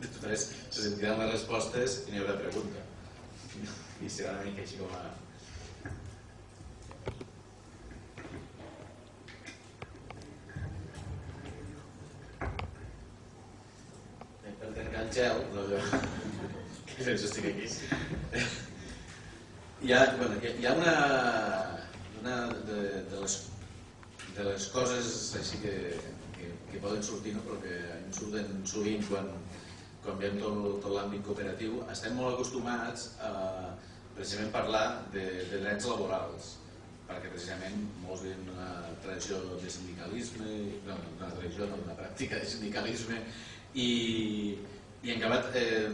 després se sentiran les respostes i n'hi haurà pregunta. I serà una mica així com a... Per trencar el gel, que jo estic aquí. Hi ha una de les coses així que poden sortir, però que ens surten sovint quan veiem tot l'àmbit cooperatiu. Estem molt acostumats a precisament parlar de drets laborals, perquè precisament molts veiem una tradició de sindicalisme, una pràctica de sindicalisme, i en acabat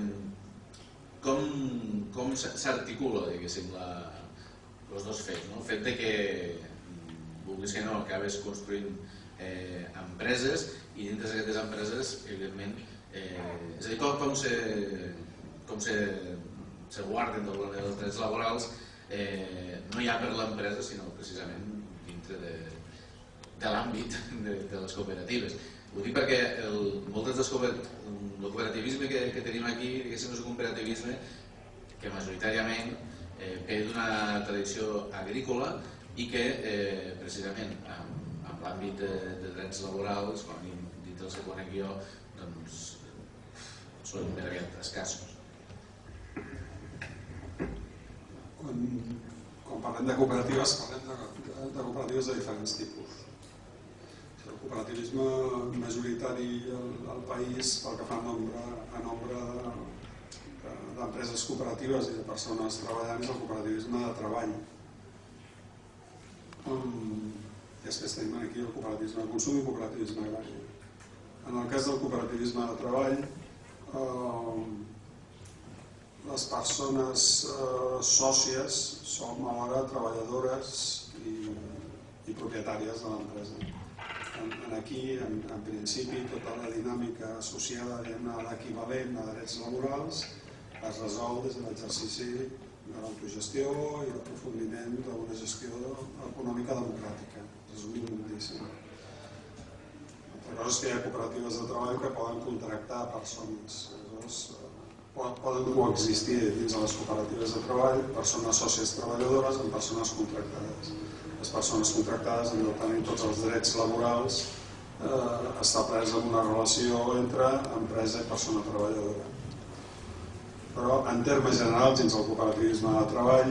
com s'articula, diguéssim, els dos fets. El fet que, vulguis que no, acabes construint empreses i dintre d'aquestes empreses, evidentment, és a dir, com se guarden els drets laborals no ja per l'empresa, sinó precisament dintre de l'àmbit de les cooperatives. Ho dic perquè molt del cooperativisme que tenim aquí, diguéssim, és un cooperativisme que majoritàriament ve d'una tradició agrícola i que precisament en l'àmbit de drets laborals, com dintre el que conec jo, doncs són ben aviat escassos. Quan parlem de cooperatives, parlem de cooperatives de diferents tipus. El cooperativisme majoritari al país, pel que fa a nombre d'empreses cooperatives i de persones treballant, és el cooperativisme de treball. I després tenim aquí el cooperativisme de consum i el cooperativisme agrari. En el cas del cooperativisme de treball, les persones sòcies som alhora treballadores i propietàries de l'empresa. Aquí, en principi, tota la dinàmica associada a l'equivalent a drets laborals es resol des de l'exercici de l'autogestió i l'aprofundiment d'una gestió econòmica democràtica, resumint moltíssim. Altra cosa és que hi ha cooperatives de treball que poden contractar persones. Poden coexistir dins de les cooperatives de treball persones sòcies treballadores amb persones contractades. Les persones contractades han de tenir tots els drets laborals establerts en una relació entre empresa i persona treballadora. Però, en termes generals, dins el cooperativisme de treball,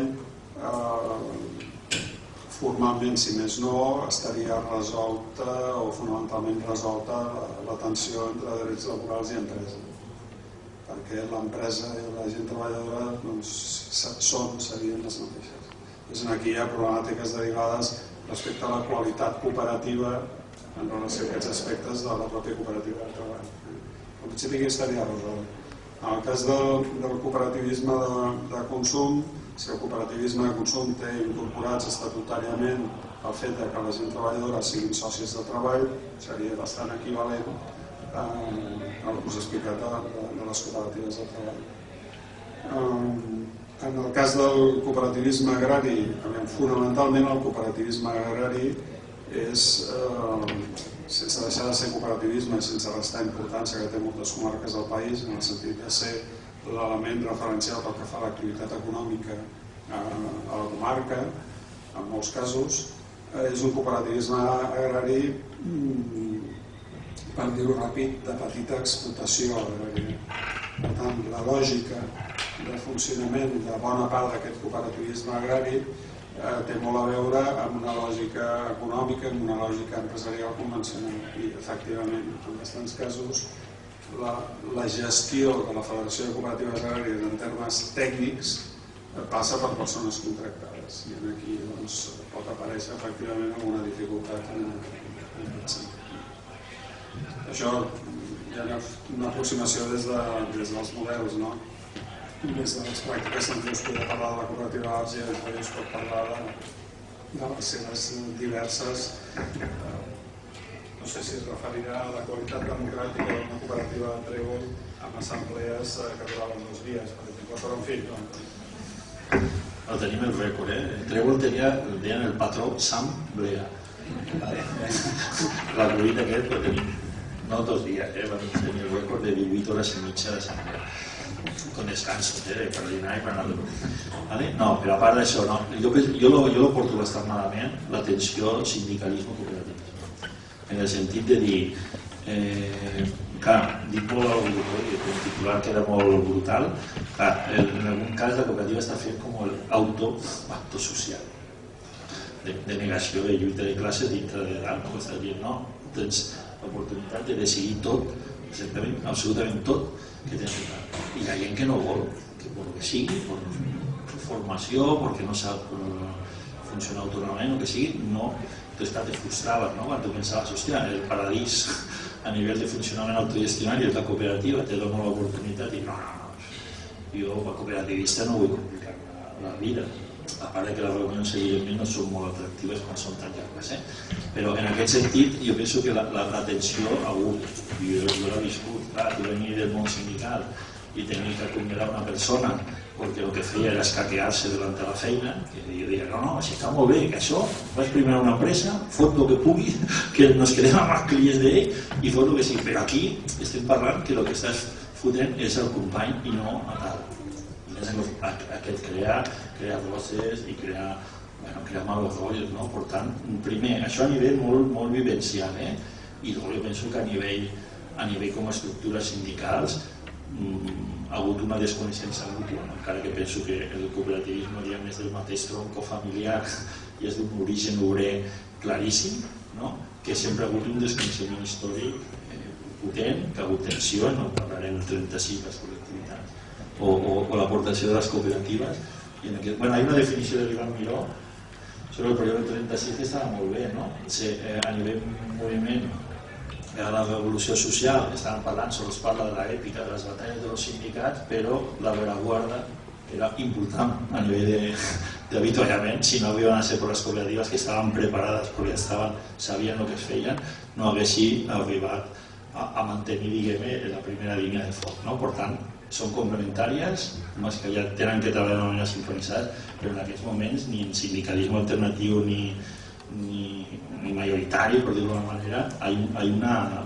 formalment, si més no, estaria resolta o fonamentalment resolta la tensió entre drets laborals i empresa. Perquè l'empresa i la gent treballadora serien les mateixes. Aquí hi ha problemàtiques derivades respecte a la qualitat cooperativa en relació a aquests aspectes de la pròpia cooperativa de treball. En principi aquí estaria resolt. En el cas del cooperativisme de consum, si el cooperativisme de consum té incorporats estatutàriament el fet que la gent treballadora siguin sòcies de treball, seria bastant equivalent al que us he explicat de les cooperatives de treball. En el cas del cooperativisme agrari, fonamentalment el cooperativisme agrari és, sense deixar de ser cooperativisme i sense restar importància que té moltes comarques del país, en el sentit de ser l'element referencial pel que fa a l'activitat econòmica a la comarca, en molts casos, és un cooperativisme agrari, per dir-ho ràpid, de petita explotació agrària. Per tant, la lògica de funcionament de bona part d'aquest cooperativisme agrari té molt a veure amb una lògica econòmica, amb una lògica empresarial convencional. I, efectivament, en bastants casos, la gestió de la Federació de Cooperatives Agràries en termes tècnics passa per persones contractades. I aquí pot aparèixer, efectivament, alguna dificultat en aquest sentit. Això hi ha una aproximació des dels models, no? Des de les pràctiques també us podria parlar de la cooperativa d'Arts i després us pot parlar de les seves diverses, no sé si es referirà a la qualitat democràtica d'una cooperativa de trèvol amb assemblees que duraven 2 dies, per exemple, però en fi. No tenim el rècord, el trèvol deien el patró Sam Blea. Recollit aquest, però tenim. no 2 días, vam tenir el rècord de 18 horas y media d'assemblea, con descansos, per dinar i per anar a dormir. No, però a part d'això, jo lo porto bastant malament, l'atenció sindicalisme-cooperativisme, en el sentit de dir, clar, dic molt al grup, i el titular queda molt brutal, en algun cas la cooperativa està fent com l'auto-pacto social, de negació de lluita de classe dintre de dalt, no? Està dient, no, tens l'oportunitat de decidir tot, absolutament tot que tens que fer. I hi ha gent que no vol, que vol que sigui, per formació, perquè no sap funcionar autònomament o que sigui, no, tu estàs frustrada, no? Quan tu pensaves, hòstia, el paradís a nivell de funcionament autogestionari és la cooperativa, te dono l'oportunitat i no, jo com a cooperativista no vull complicar la vida. A part que les reunions evidentment no són molt atractives quan són tan llargues, però en aquest sentit jo penso que l'atenció ha hagut, jo l'he viscut, tu venir del món sindical i tenir que acomiadar una persona perquè el que feia era escaquear-se davant de la feina, que jo deia, no, si està molt bé, que això, vaig primer a una empresa, fot el que pugui, que nos quedem amb els clients d'ell i fot el que sigui, però aquí estem parlant que el que estàs fotent és el company i no a tal. Aquest crear roses i crear malos rotllos, no? Per tant, primer, això a nivell molt vivencial, i jo penso que a nivell com a estructures sindicals ha hagut una desconeixença mútua, encara que penso que el cooperativisme és del mateix tronc familiar i és d'un origen obrer claríssim, que sempre ha hagut un desconeixement històric potent, que ha hagut tensió, no parlarem del 35 les col·lectivitats, o l'aportació de les cooperatives. Hi ha una definició de l'Ivan Miró sobre el període 36 que estava molt bé, a nivell moviment a la revolució social estaven parlant, sols parla de l'èpica de les batalles dels sindicats, però la rereguarda era important a nivell d'avituallament. Si no havien de ser per les cooperatives que estaven preparades perquè sabien el que es feien, no haguessin arribat a mantenir, diguem-ne, la primera línia de foc. Per tant, són complementàries, només que ja tenen que treballar de manera sincronitzada, però en aquests moments ni en sindicalisme alternatiu ni majoritari, per dir-ho d'alguna manera,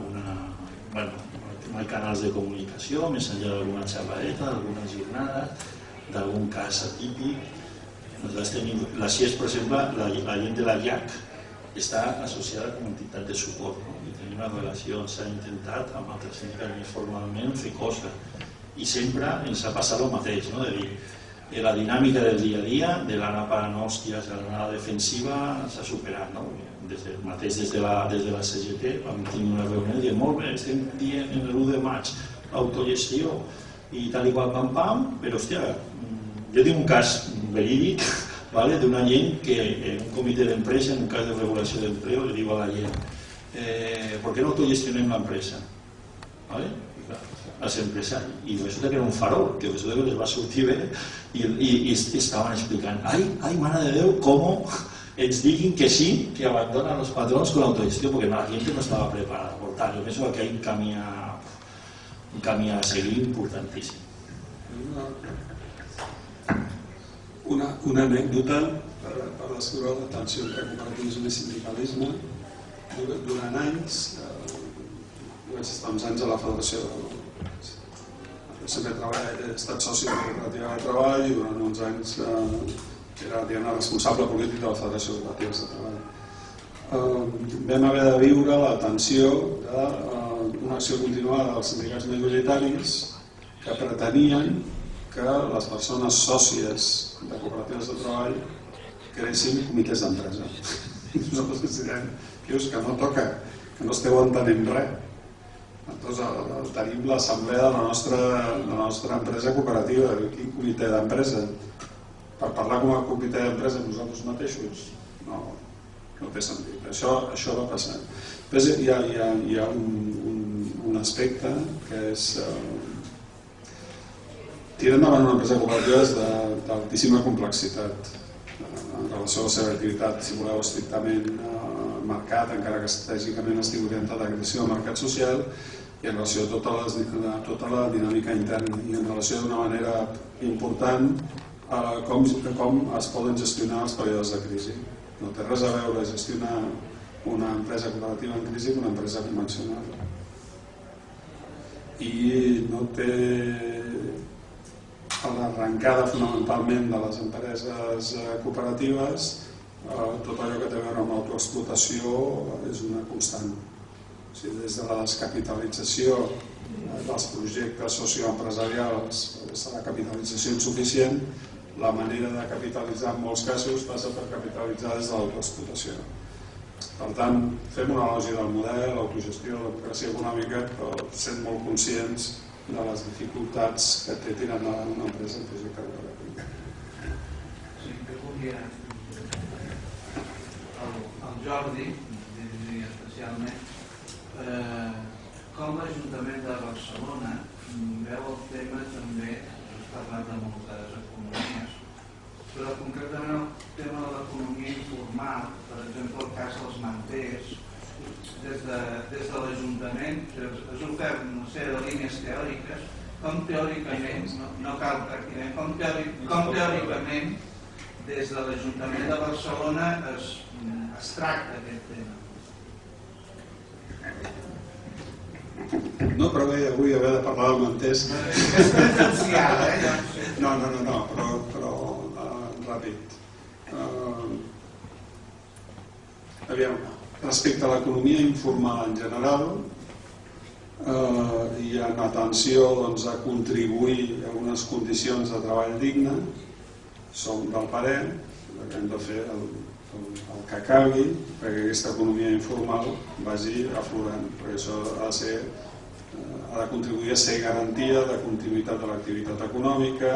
no hay canals de comunicació, més enllà d'alguna xerradeta, d'algunes jornades, d'algun cas atípic. Nosaltres tenim la CIES, per exemple, la gent de la IAC està associada com a entitat de suport, i tenim una relació, s'ha intentat amb altres sindicats més formalment fer coses, i sempre ens ha passat el mateix, de dir, la dinàmica del dia a dia, de l'anar parant hòsties a l'anada defensiva, s'ha superat. Des de la CGT vam tenir una reunió i diem, molt bé, estem dient en l'1 de maig l'autogestió i tal i qual pam, però hòstia, jo tinc un cas verídic d'una gent que en un comitè d'empresa, en un cas de regulació d'empleo, li diu a la gent, ¿por qué no autogestionem l'empresa? Als empresaris, i resulta que era un farol, que resulta que les va sortir bé i estaven explicant, ai, mare de Déu, com ens diguin que sí, que abandonen els patrons con l'autogestió, perquè la gent no estava preparada. Per tant, jo penso que hi ha un camí a seguir importantíssim. Una anècdota per descriure la tensió entre cooperativisme i sindicalisme. Durant anys, vaig estar uns anys a la Federació sempre he estat soci de la cooperativa de treball i durant uns anys era responsable polític de la Federació de Cooperatives de Treball. Vam haver de viure la tensió d'una acció continuada dels sindicats majoritaris que pretenien que les persones sòcies de cooperatives de treball creessin comitès d'empresa. Nosaltres considerem que no toca, que no esteu entenent res. Tenim l'assemblea de la nostra empresa cooperativa, quin comitè d'empresa? Per parlar com a comitè d'empresa nosaltres mateixos? No té sentit. Això va passar. Després hi ha un aspecte que és... Tirar endavant una empresa cooperativa és d'altíssima complexitat en relació a la seva activitat, si voleu, estrictament mercat, encara que estratègicament estigui orientat a la creació del mercat social, i en relació a tota la dinàmica interna, i en relació d'una manera important a com es poden gestionar els períodes de crisi. No té res a veure gestionar una empresa cooperativa en crisi amb una empresa convencional. i no té l'arrencada fonamentalment de les empreses cooperatives. Tot allò que té a veure amb l'autoexplotació és una constant. Des de la descapitalització dels projectes socioempresarials, des de la capitalització insuficient, la manera de capitalitzar en molts casos passa per capitalitzar des de l'autoexplotació. Per tant, fem una anàlisi del model, l'autogestió, la democràcia econòmica, però sent molt conscients de les dificultats que té tirar endavant una empresa en projecte cooperatiu. Sí, que volia el Jordi, especialment, com l'Ajuntament de Barcelona veu el tema també, has parlat de moltes economies, però concretament el tema de l'economia informal, per exemple el cas dels manters, des de l'Ajuntament has ofert una sèrie de línies teòriques, com teòricament, no cal pràcticament, com teòricament des de l'Ajuntament de Barcelona es tracta aquest tema. No preveia avui haver de parlar del manters. És presencial, No, però ràpid. Aviam, respecte a l'economia informal en general, i en atenció a contribuir a unes condicions de treball digne, som del parer que hem de fer el que calgui perquè aquesta economia informal vagi aflorant, perquè això ha de contribuir a ser garantia de continuïtat de l'activitat econòmica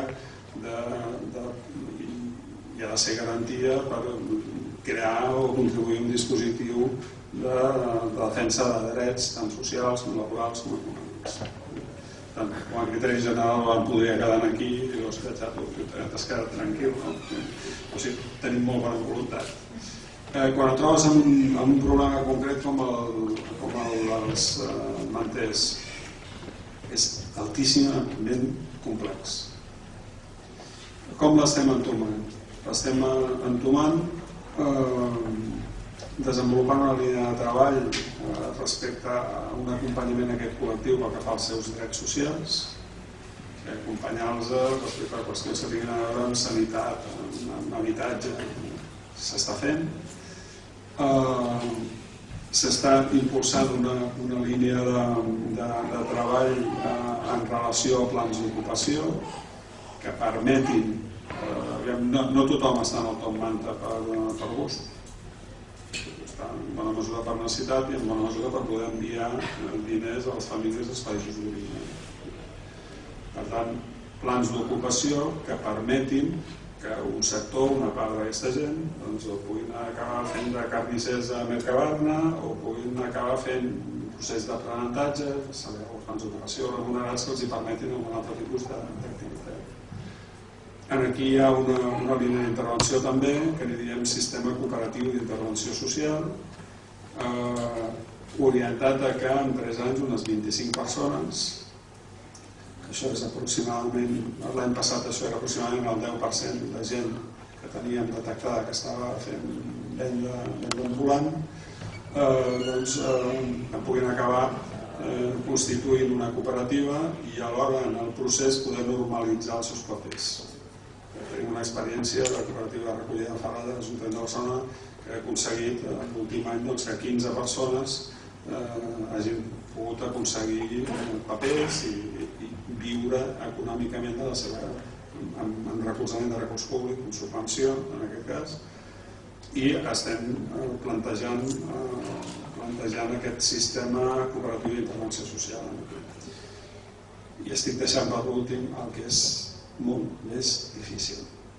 i ha de ser garantia per crear o contribuir a un dispositiu de defensa de drets tant socials com laborals com econòmics. Com a criteri general em podria quedar aquí i t'has quedat tranquil, o sigui, tenim molt bona voluntat. Quan et trobes amb un problema concret com el dels manters, és altíssimament complex. Com l'estem entomant? L'estem entomant desenvolupant una línia de treball respecte a un acompanyament a aquest col·lectiu pel que fa als seus drets socials, acompanyar-los respecte a qüestions que tinguin a veure amb sanitat, amb habitatge, s'està fent. S'està impulsant una línia de treball en relació a plans d'ocupació que permetin, no tothom està en el top manta per gust, està en bona mesura per necessitat i en bona mesura per poder enviar diners a les famílies dels països d'origen. Per tant, plans d'ocupació que permetin que un sector, una part d'aquesta gent, o puguin acabar fent de carnissers a Mercabarna o puguin acabar fent un procés d'aprenentatge, plans d'ocupació remunerats que els permetin un altre tipus d'activitat. Aquí hi ha una línia d'intervenció també, que li diem sistema cooperatiu d'intervenció social, orientat a que en 3 anys unes 25 persones, això és aproximadament, l'any passat això era aproximadament el 10% de gent que teníem detectada que estava fent venda ambulant, doncs puguin acabar constituint una cooperativa i alhora en el procés poder normalitzar els seus papers. Tenim una experiència de la cooperativa de recollida de Ferrada de l'Ajuntament de Barcelona que ha aconseguit l'últim any que 15 persones hagin pogut aconseguir papers i viure econòmicament de la seva, amb recolzament de recurs públic, amb subvenció en aquest cas, i estem plantejant aquest sistema cooperatiu d'intervenció social. I estic deixant per l'últim el que és molt més difícil: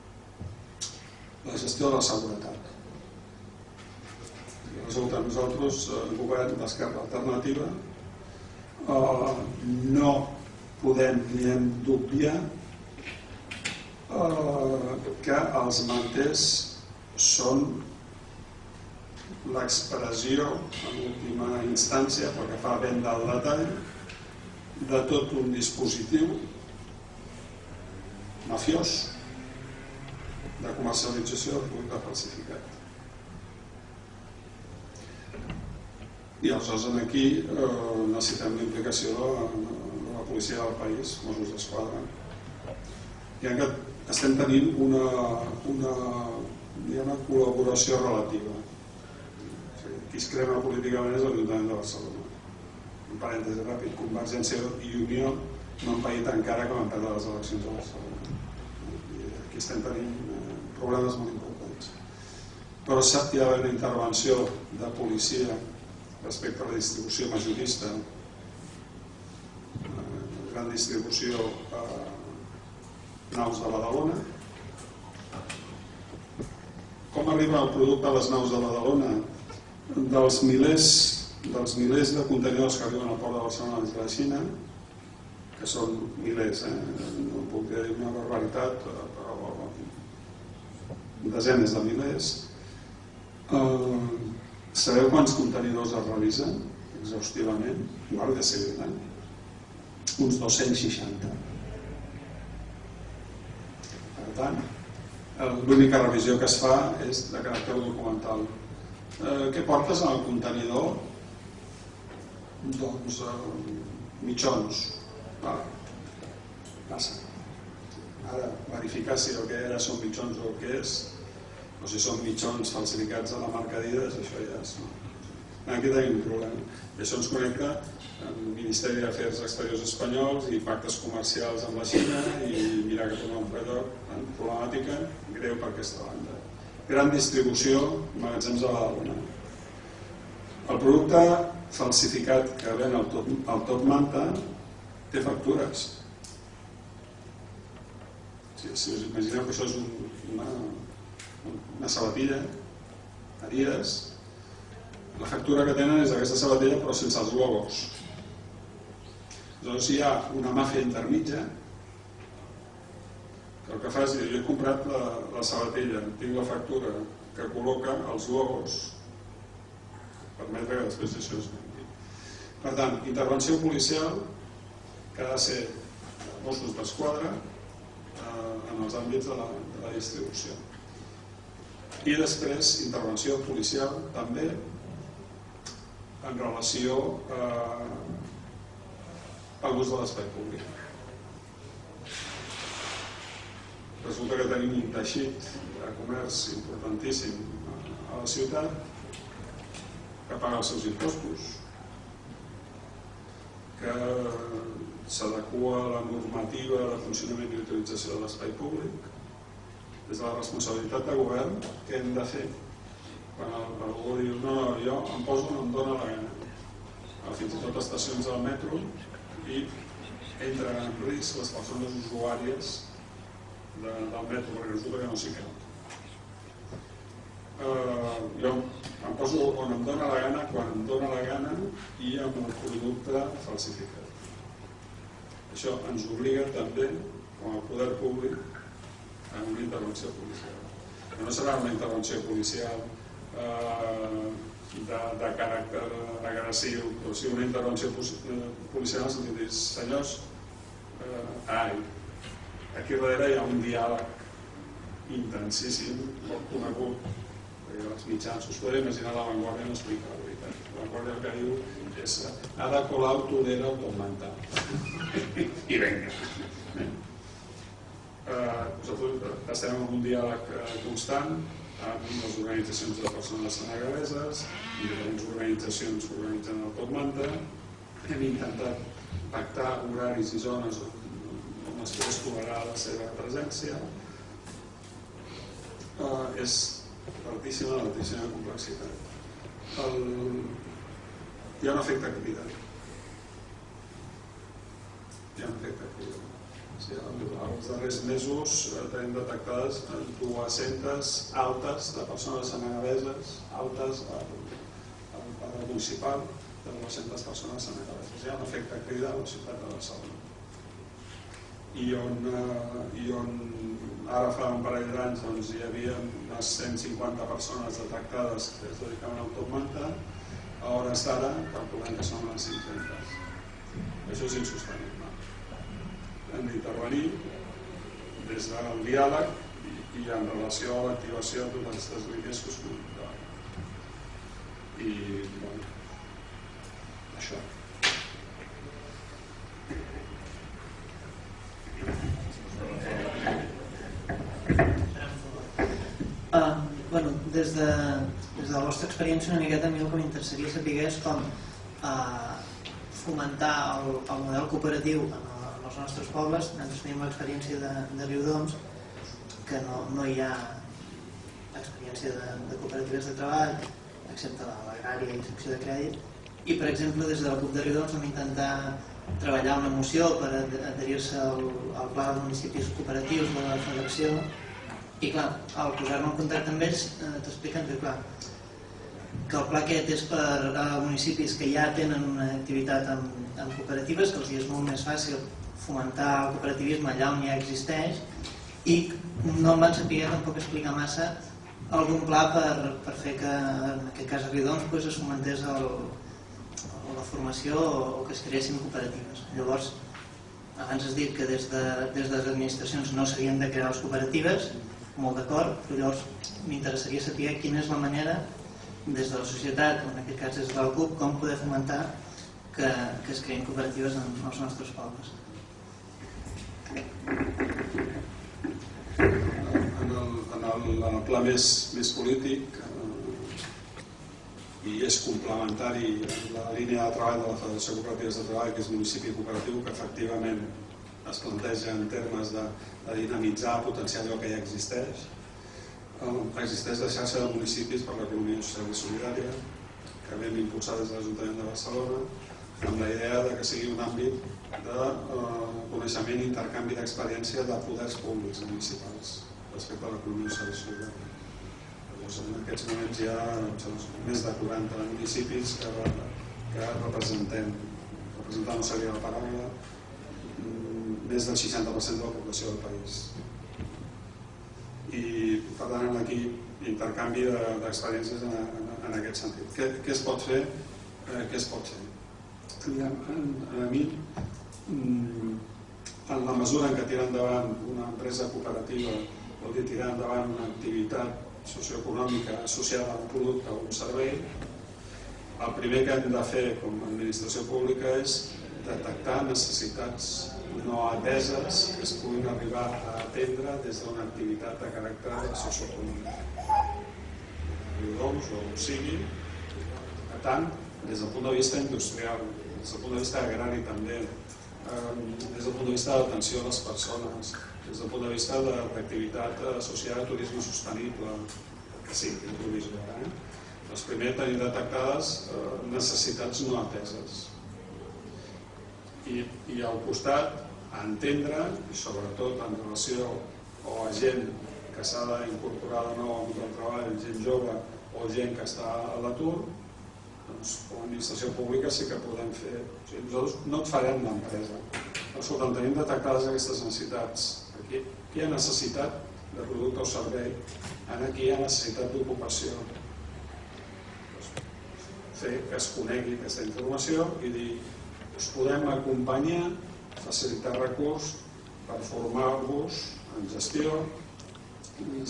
la gestió de la seguretat. Resulta que nosaltres, el govern d'Esquerra Alternativa, no podem ni hem d'obviar que els manters són l'expressió, en última instància, pel que fa a venda al detall, de tot un dispositiu mafiós de comercialització de producte falsificat. I aleshores aquí necessitem la implicació de la policia del país, Mossos d'Esquadra. I estem tenint una col·laboració relativa. Qui es crema políticament és l'Ajuntament de Barcelona. Un parèntesi ràpid, Convergència i Unió no han paït encara que van perdre les eleccions a Barcelona. I aquí estem tenint problemes molt importants. Però hi ha d'haver una intervenció de policia respecte a la distribució majorista, gran distribució a naus de Badalona. Com arriba el producte a les naus de Badalona? Dels milers de contenidors que arriben al port de Barcelona des de la Xina, que són milers, no puc dir una barbaritat, però desenes de milers. Sabeu quants contenidors es revisen exhaustivament? Guàrdia Civil, uns 260. Per tant, l'única revisió que es fa és de caràcter documental. Què portes en el contenidor? Doncs mitjons. Passa. Ara, verificar si el que era són mitjons o el que és, o si són mitjons falsificats a la marca Adidas, això ja és... Aquí tenim un problema. I això ens connecta amb el Ministeri d'Afers Exteriors espanyols i pactes comercials amb la Xina i mirar que torna un lloc, problemàtica greu per aquesta banda. Gran distribució, magatzems a Badalona. El producte falsificat que ven al Top Manta té factures. Si us imagineu que això és una sabatilla, Adidas, la factura que tenen és aquesta sabatilla però sense els logos. Llavors hi ha una màfia intermitja que el que fa és dir, jo he comprat la sabatilla, tinc la factura que col·loca els logos, permetre que després això es vengui. Per tant, intervenció policial que ha de ser Mossos d'Esquadra en els àmbits de la distribució. I després, intervenció policial també en relació a l'ús de l'espai públic. Resulta que tenim un teixit de comerç importantíssim a la ciutat que paga els seus impostos, que s'adequa a la normativa de funcionament i utilització de l'espai públic. Des de la responsabilitat de govern, què hem de fer? Quan algú diu, no, jo em poso on em dóna la gana, fins i tot estacions del metro, i entren en risc les persones usuàries del metro, perquè resulta que no s'hi cap. Jo em poso on em dóna la gana, quan em dóna la gana i amb el producte falsificat. Això ens obliga també, com a poder públic, a una intervenció policial. No serà una intervenció policial de caràcter agressiu, però sí una intervenció policial en el sentit de dir, senyors, aquí darrere hi ha un diàleg intensíssim, molt conegut, perquè els mitjans us podeu imaginar la Vanguardia no explica la veritat. La Vanguardia el que diu és ha de colar autodera al Top Manta. I vinga. Nosaltres estem en un diàleg constant amb les organitzacions de persones senegaleses i diferents organitzacions que organitzen el Top Manta. Hem intentat pactar horaris i zones on es pogués tolerar la seva presència. És d'altíssima complexitat. Hi ha un efecte cridat. Els darrers mesos tenim detectades 200 altes de persones senegaleses, altes al municipal de 200 persones senegaleses. Hi ha un efecte cridat a la ciutat de Barcelona. I on ara fa un parell d'anys hi havia unes 150 persones detectades que es dedicaven al Top Manta, a hores d'ara calculem que són unes 500. Això és insostenible. Hem d'intervenir des del diàleg i en relació a l'activació de totes aquestes línies que us comentava. I, bueno, això. des de la vostra experiència una miqueta a mi el que m'interessaria saber és com fomentar el model cooperatiu en els nostres pobles. Nosaltres tenim l'experiència de Riudoms, que no hi ha experiència de cooperatives de treball, excepte l'agrària i secció de crèdit. I, per exemple, des de la CUP de Riudoms vam intentar treballar una moció per adherir-se al Pla de Municipis Cooperatius de la Federació. I, clar, al posar-me en contacte amb ells, t'expliquen que, clar, que el pla aquest és per a municipis que ja tenen una activitat en cooperatives, que els és molt més fàcil fomentar el cooperativisme allà on ja existeix, i no em van saber tampoc explicar massa algun pla per fer que, en aquest cas a Riudoms, es fomentés la formació o que es creessin cooperatives. Llavors, abans has dit que des de les administracions no s'havien de crear les cooperatives, molt d'acord, però llavors m'interessaria saber quina és la manera des de la societat, o en aquest cas des de la CUP, com poder fomentar que es creïn cooperatives en els nostres pobles. En el pla més polític, i és complementari amb la línia de treball de la Federació de Cooperatives de Treball, que és municipi cooperatiu, que efectivament es planteja en termes de dinamitzar, potenciar allò que ja existeix. Existeix la xarxa de municipis per l'economia social i solidària, que vam impulsar des de l'Ajuntament de Barcelona, amb la idea que sigui un àmbit de coneixement i intercanvi d'experiència de poders públics municipals respecte a l'economia social i solidària. En aquests moments hi ha més de 40 municipis que representem no seria la paraula, més del 60% de la població del país. I per tant aquí intercanvi d'experiències en aquest sentit. Què es pot fer? A mi, en la mesura en què tirar endavant una empresa cooperativa vol dir tirar endavant una activitat socioeconòmica associada a un producte o un servei, el primer que hem de fer com a administració pública és detectar necessitats no ateses que es puguin arribar a atendre des d'una activitat de caràcter socioeconòmic. Riudoms o on sigui, per tant, des del punt de vista industrial, des del punt de vista agrari també, des del punt de vista d'atenció a les persones, des del punt de vista d'activitat associada a turisme sostenible, que sí, que és turisme. Doncs primer tenim detectades necessitats no ateses. I al costat, entendre, i sobretot en relació a gent que s'ha d'incorporar de nou al món del treball, gent jove o gent que està a l'atur, doncs, com a administració pública sí que podem fer. Nosaltres no et farem l'empresa. Escolta, tenim detectades aquestes necessitats. Aquí hi ha necessitat de producte o servei, aquí hi ha necessitat d'ocupació. Fer que es conegui aquesta informació i dir, us podem acompanyar, facilitar recurs per formar-vos en gestió en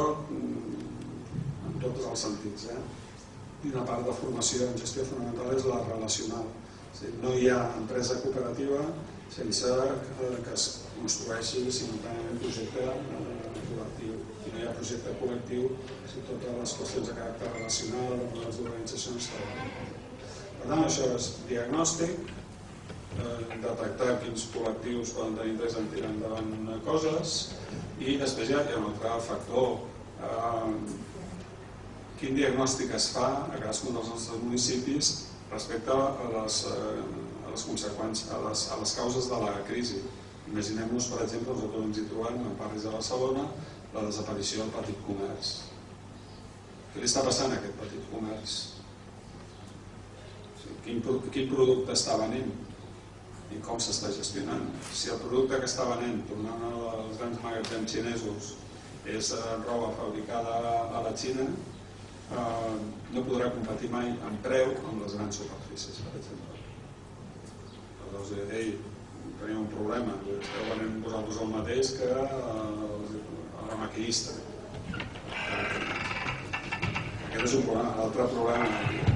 tots els sentits. I una part de formació en gestió fonamental és la relacional. No hi ha empresa cooperativa sense que es construeixi simultàniament projecte col·lectiu. I no hi ha projecte col·lectiu si totes les qüestions de caràcter relacional, de models d'organització no estan. Per tant, això és diagnòstic, detectar quins col·lectius poden tenir interès en tirar endavant coses, i després hi ha un altre factor. Quin diagnòstic es fa a cadascun dels nostres municipis respecte a les conseqüències, a les causes de la crisi. Imaginem-nos, per exemple, nosaltres ens hi trobem en barris de Barcelona, la desaparició del petit comerç. Què li està passant a aquest petit comerç? Quin producte està venent i com s'està gestionant? Si el producte que està venent, tornant als grans magatzems xinesos, és roba fabricada a la Xina, no podrà competir mai en preu amb les grans superfícies, per exemple. Llavors, tenim un problema, esteu venent vosaltres el mateix que la maquinista. Aquest és un problema. L'altre problema,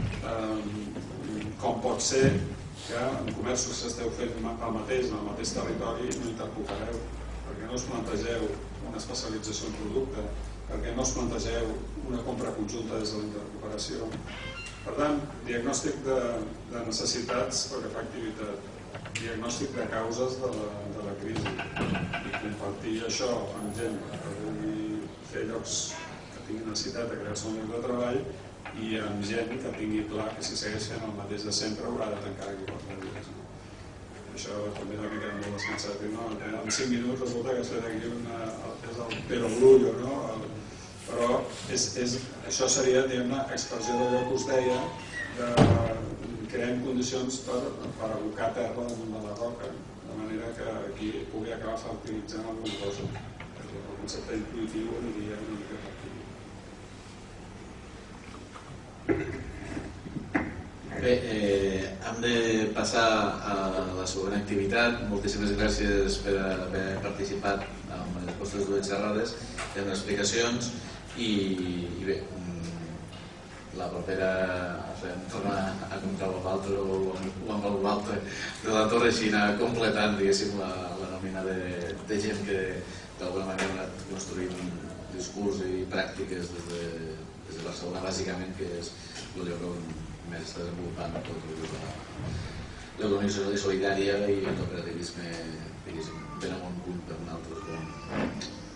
com pot ser que en comerços que esteu fent el mateix, en el mateix territori, no intercoopereu, perquè no us plantegeu una especialització en producte, perquè no us plantegeu una compra conjunta des de l'intercooperació. Per tant, diagnòstic de necessitats pel que fa a activitat, diagnòstic de causes de la crisi i compartir això amb gent que vulgui fer llocs que tinguin necessitat de crear-se un lloc de treball i amb gent que tingui clar que si segueix fent el mateix de sempre haurà de tancar aquí 4 dies. Això també és el que queda molt descansat. En 5 minuts resulta que has fet aquí és el perogrullo, no? Però això seria, diguem-ne, expressió d'allò que us deia, de crear condicions per abocar terra damunt de la roca, de manera que aquí pugui acabar fertilitzant alguna cosa. El concepte intuïtiu aniria una mica per aquí. Bé, hem de passar a la següent activitat. Moltíssimes gràcies per haver participat en les vostres dues xerrades, en les explicacions i bé, la propera tornar a comptar amb l'altre o amb l'altre de la Torre així anar completant, diguéssim, la nòmina de gent que d'alguna manera ha anat construint discurs i pràctiques des de Barcelona, bàsicament, que és el lloc on més està desenvolupant tot l'economia solidària i el cooperativisme, diguéssim, ben amunt punt per nosaltres.